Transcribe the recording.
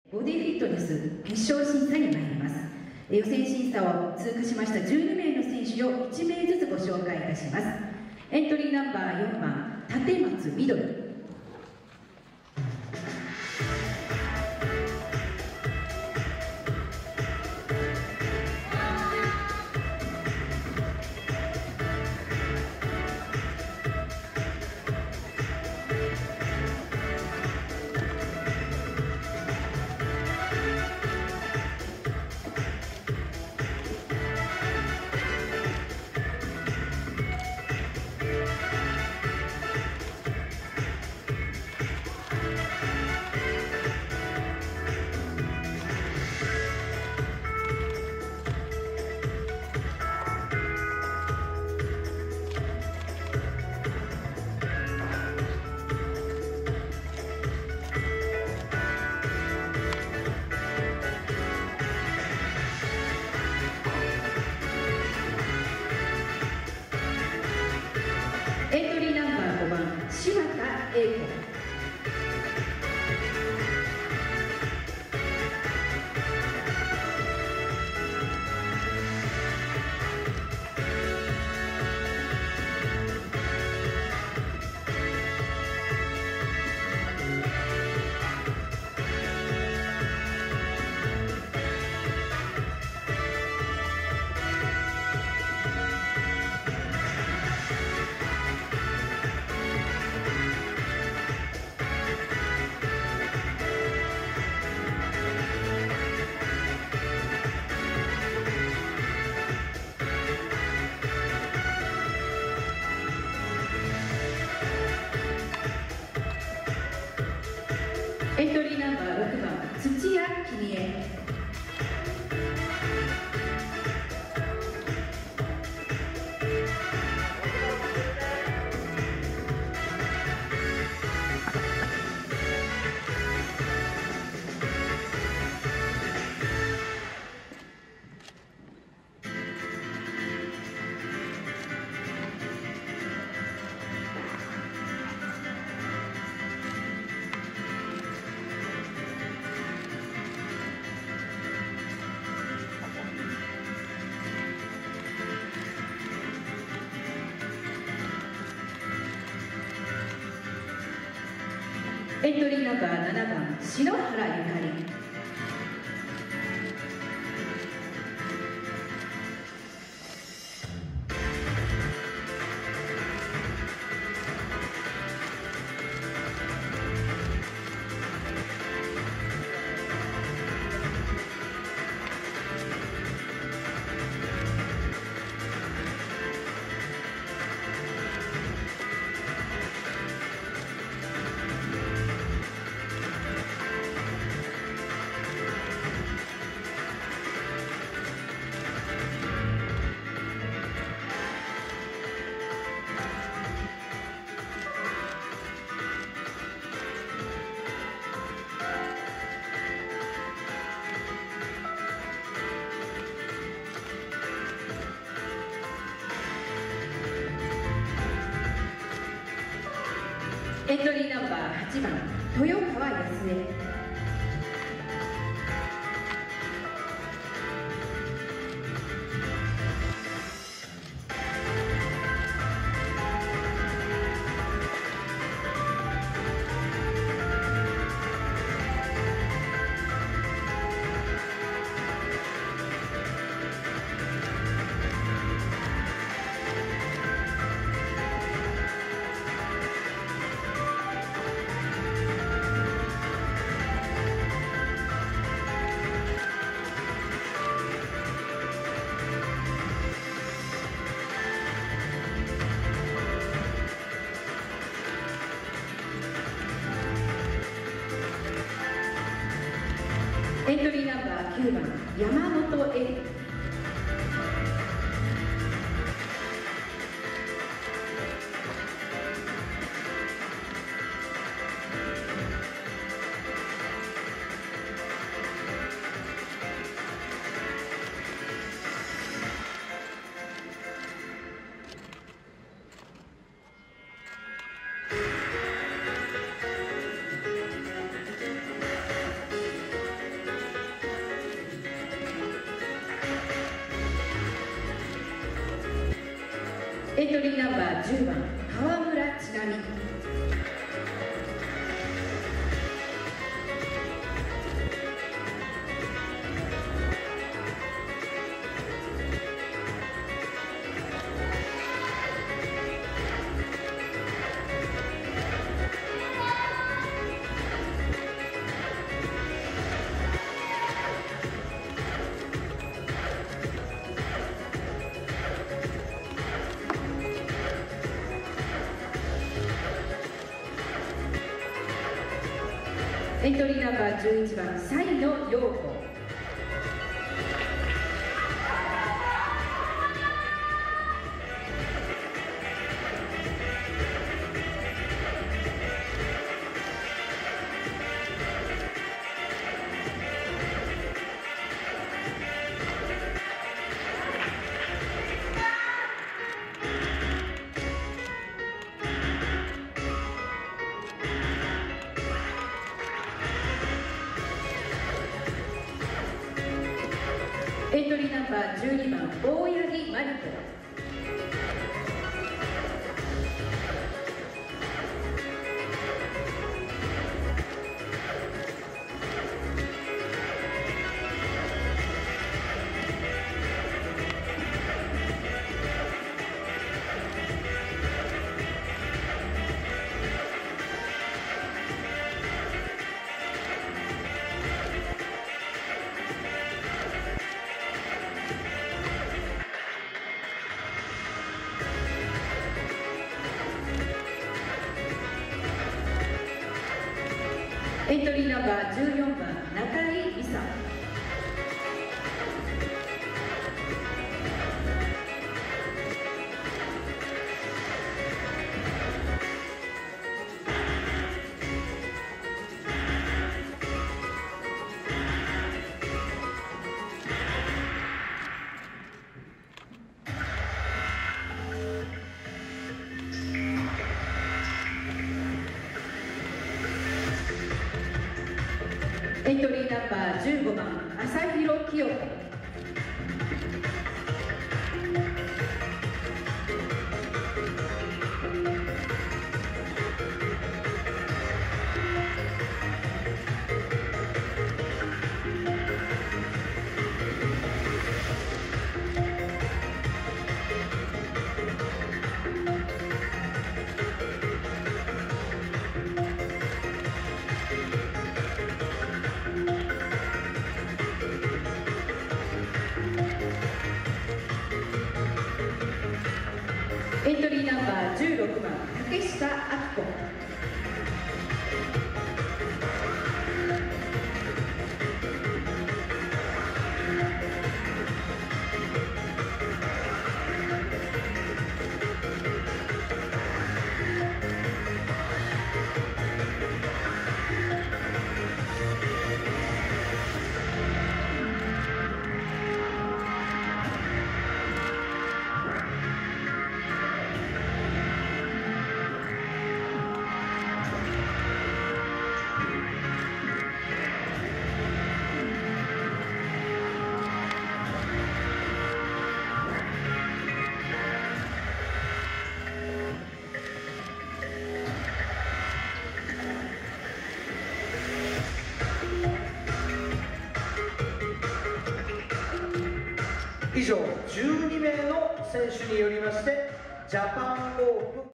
ボディフィットネス決勝審査に参ります。予選審査を通過しました12名の選手を1名ずつご紹介いたします。エントリーナンバー4番立松みどり。エントリーナンバー5番柴田英子。エントリーナンバー6番土屋君江。エントリーナンバー7番篠原ゆかり。エントリーナンバー8番豊川康江。エントリーナンバー9番山本恵里。 エントリーナンバー10番川村千波。エントリーナンバー11番サイの陽子。エントリーナンバー12番大八木真理子。エントリーナンバー14番中井梨沙。エントリーナンバー15番朝広清子。エントリーナンバー16番竹下明子。 以上12名の選手によりましてジャパンオープン